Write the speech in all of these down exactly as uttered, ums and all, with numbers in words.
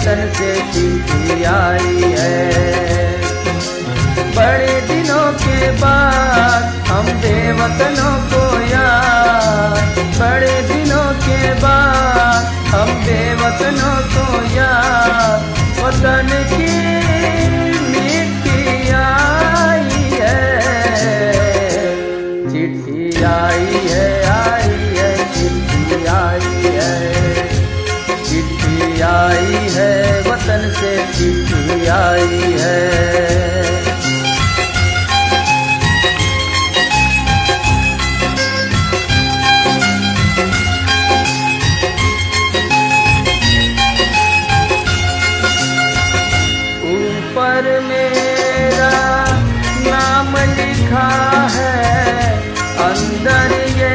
वतन से चिट्ठी आई है। बड़े दिनों के बाद हम बेवतनों को याद, बड़े दिनों के बाद हम बेवतनों को याद, वतन की मिट्टी आई है। चिट्ठी आई है, आई है, चिट्ठी आई है, चिट्ठी आई है, वतन से चिट्ठी आई है। ऊपर मेरा नाम लिखा है, अंदर ये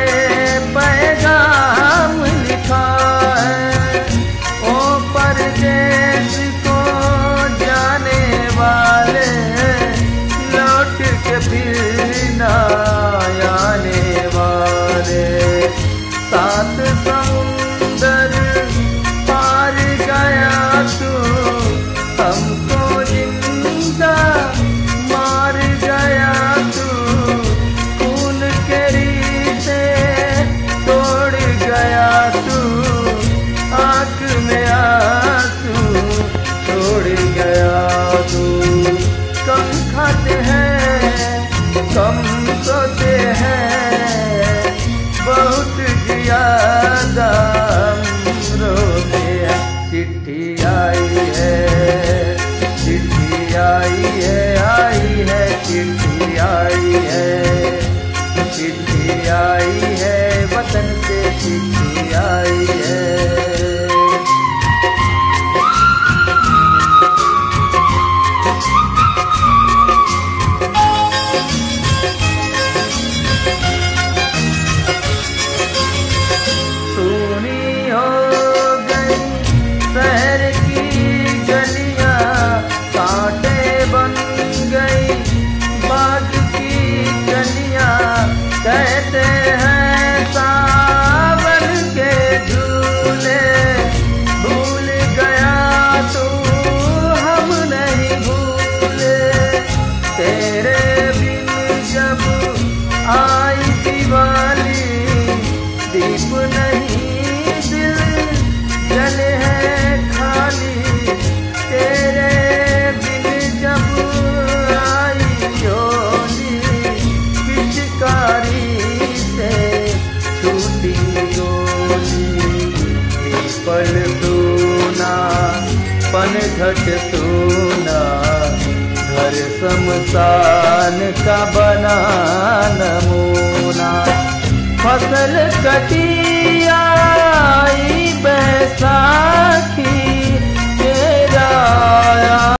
पैगाम लिखा है। ओ परदेश को जाने वाले लौट के फिर न आने वाले, सात समुंदर पार गया तू, हमको जिंदा मार गया तू, खून के रिश्ते तोड़ गया तू, आँख में आंसू छोड़ गया तू। कम खाते हैं, कम सोते हैं, बहुत ज्यादा रोते हैं। चिट्ठी आई है, चिट्ठी आई है, आई है, चिट्ठी आई है, चिट्ठी आई है, वतन से चिट्ठी आई है। सुनी हो गई शहर की गलियां, कांटे बन गई बाग की गलियां, कहते हैं सावन के झूले, भूल गया तू हम नहीं भूले, तेरे बिन जब आई दिवाली, दीप नहीं दिल जले हैं खाली, तेरे बिन जब आई होली, पिचकारी से छूटी गोली, पल सोना पनघट सोना, घर शमशान का बना नमूना। फसल कटी आई बैसाखी, तेरा